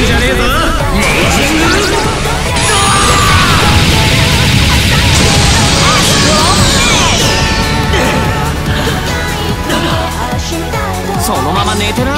じゃねえぞ。レジングそのまま寝てな。